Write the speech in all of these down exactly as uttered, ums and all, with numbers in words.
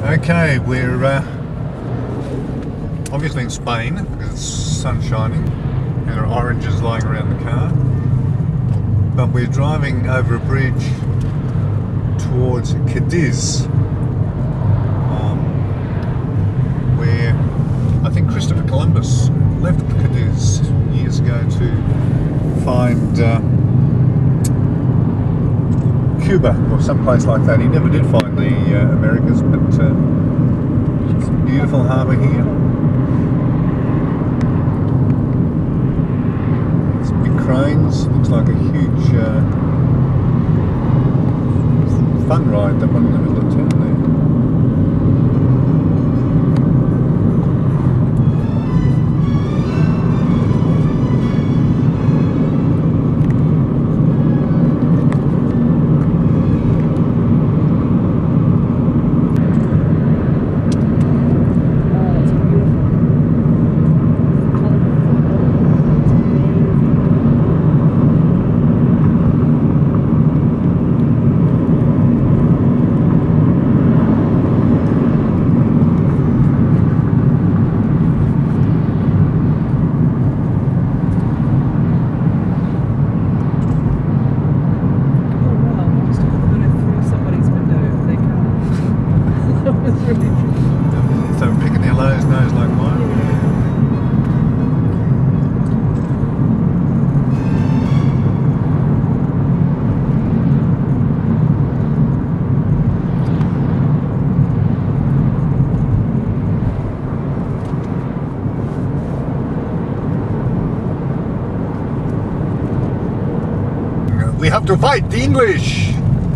Okay, we're uh, obviously in Spain because it's sun shining and there are oranges lying around the car. But we're driving over a bridge towards Cadiz, um, where I think Christopher Columbus left Cadiz years ago to find uh, Cuba or someplace like that. He never did find the uh, Americas, but uh, it's a beautiful harbour here. It's big cranes, looks like a huge uh, fun ride, that one in the middle of town there. So picking their nose nose like mine. We have to fight the English.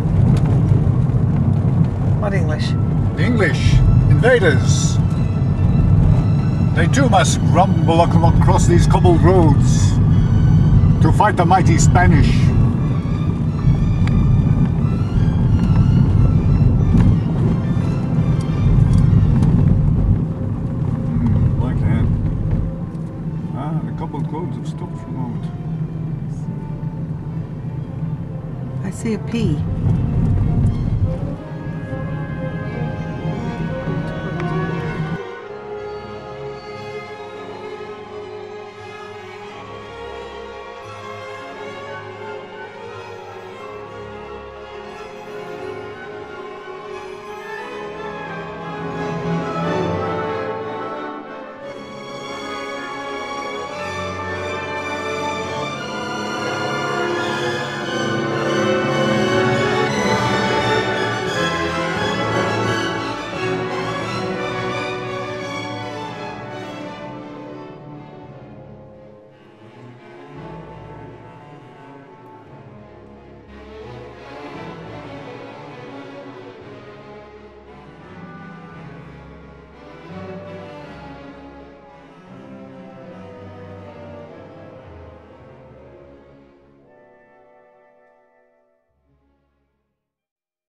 What English? The English invaders. They too must rumble across these cobbled roads to fight the mighty Spanish. Hmm, like that. Ah, the cobbled roads have stopped for a moment. I see a P.